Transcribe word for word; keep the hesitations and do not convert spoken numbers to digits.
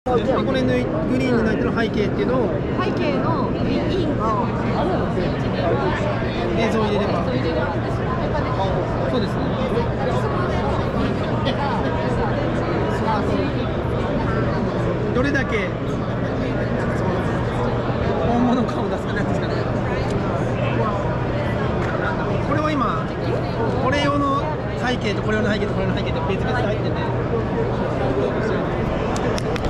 でこれのグリーンになってる背景っていうのを背景のインが映像を入れればそうですね。どれだけ本物感を出すかなんですかね。これは今これ用の背景とこれ用の背景とこれ用の背景と別々で入ってて。